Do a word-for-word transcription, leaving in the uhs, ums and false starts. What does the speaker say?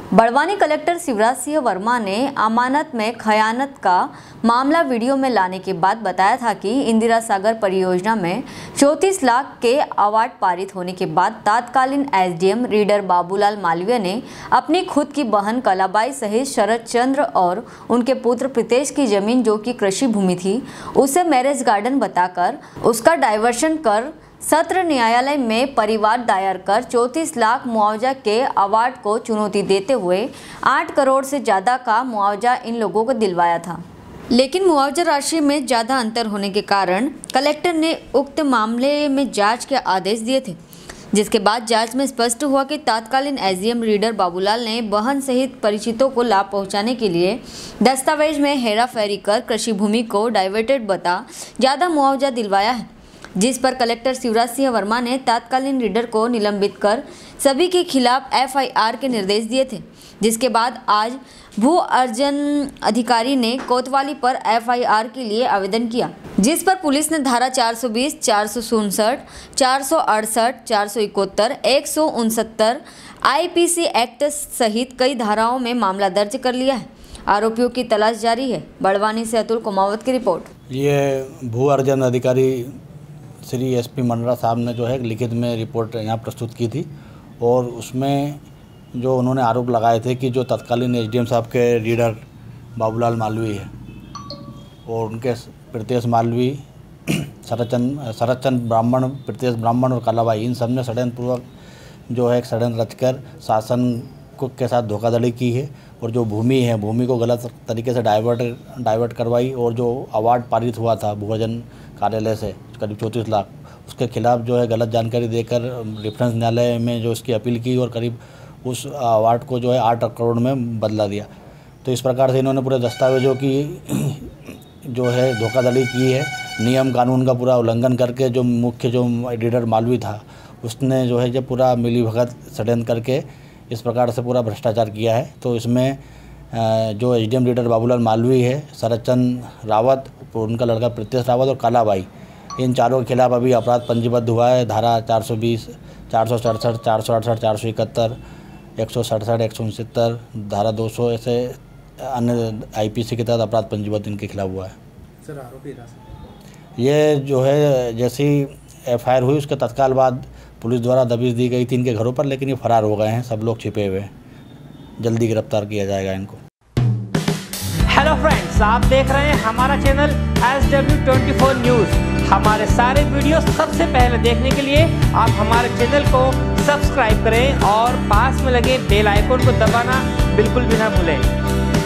Barwani collector Shivraj Singh Verma ने अमानत में खयानत का मामला वीडियो में लाने के बाद बताया था कि इंदिरा सागर परियोजना में चौंतीस लाख के अवार्ड पारित होने के बाद तत्कालीन एसडीएम रीडर बाबूलाल मालवीय ने अपनी खुद की बहन कलाबाई सहित शरद चंद्र और उनके पुत्र प्रीतेश की जमीन, जो कि कृषि भूमि थी, उसे मैरिज गार्डन बताकर उसका डाइवर्शन कर सत्र न्यायालय में परिवाद दायर कर चौंतीस लाख मुआवजा के अवार्ड को चुनौती देते हुए आठ करोड़ से ज़्यादा का मुआवजा इन लोगों को दिलवाया था। लेकिन मुआवजा राशि में ज़्यादा अंतर होने के कारण कलेक्टर ने उक्त मामले में जांच के आदेश दिए थे, जिसके बाद जांच में स्पष्ट हुआ कि तत्कालीन एसडीएम रीडर बाबूलाल ने बहन सहित परिचितों को लाभ पहुंचाने के लिए दस्तावेज में हेरा फेरी कर कृषि भूमि को डाइवर्टेड बता ज़्यादा मुआवजा दिलवाया है, जिस पर कलेक्टर शिवराज सिंह वर्मा ने तत्कालीन रीडर को निलंबित कर सभी के खिलाफ एफआईआर के निर्देश दिए थे। जिसके बाद आज भू अर्जन अधिकारी ने कोतवाली पर एफआईआर के लिए आवेदन किया, जिस पर पुलिस ने धारा चार सौ बीस, चार सौ उनसठ, चार सौ अड़सठ, चार सौ इकहत्तर, एक सौ उनसत्तर आईपीसी एक्ट सहित कई धाराओं में मामला दर्ज कर लिया है। आरोपियों की तलाश जारी है। बड़वानी से अतुल कुमावत की रिपोर्ट। ये भू अर्जन अधिकारी श्री एसपी मंडरा साहब ने जो है लिखित में रिपोर्ट यहाँ प्रस्तुत की थी और उसमें जो उन्होंने आरोप लगाए थे कि जो तत्कालीन एसडीएम साहब के रीडर बाबूलाल मालवी है और उनके प्रीतेश मालवी, शरदचंद शरदचंद ब्राह्मण, प्रीतेश ब्राह्मण और कलाबाई, इन सब ने षड्यंत्रपूर्वक जो है एक षड्यंत्र रचकर शासन को के साथ धोखाधड़ी की है और जो भूमि है भूमि को गलत तरीके से डाइवर्ट डाइवर्ट करवाई और जो अवार्ड पारित हुआ था भू अर्जन कार्यालय से करीब चौंतीस लाख, उसके खिलाफ जो है गलत जानकारी देकर रेफरेंस न्यायालय में जो इसकी अपील की और करीब उस अवार्ड को जो है आठ करोड़ में बदला दिया। तो इस प्रकार से इन्होंने पूरे दस्तावेजों की जो है धोखाधड़ी की है, नियम कानून का पूरा उल्लंघन करके। जो मुख्य जो रीडर मालवी था उसने जो है जब पूरा मिलीभगत षड्यंत्र करके इस प्रकार से पूरा भ्रष्टाचार किया है। तो इसमें जो एसडीएम रीडर बाबूलाल मालवी है, शरदचंद रावत, उनका लड़का प्रीतेश रावत और कलाबाई, इन चारों के खिलाफ अभी अपराध पंजीबद्ध हुआ है। धारा चार सौ बीस, चार सौ सड़सठ, चार सौ अड़सठ, चार सौ इकहत्तर, एक सौ सड़सठ, एक सौ उनसत्तर, धारा दो सौ ऐसे अन्य आईपीसी के तहत अपराध पंजीबद्ध इनके खिलाफ हुआ है। सर आरोपी ये जो है जैसी एफआईआर हुई उसके तत्काल बाद पुलिस द्वारा दबिश दी गई थी इनके घरों पर, लेकिन ये फरार हो गए हैं, सब लोग छिपे हुए हैं। जल्दी गिरफ्तार किया जाएगा इनको। हेलो फ्रेंड्स, आप देख रहे हैं हमारा channel S W twenty four news. हमारे सारे वीडियो सबसे पहले देखने के लिए आप हमारे चैनल को सब्सक्राइब करें और पास में लगे बेल आइकन को दबाना बिल्कुल भी ना भूलें।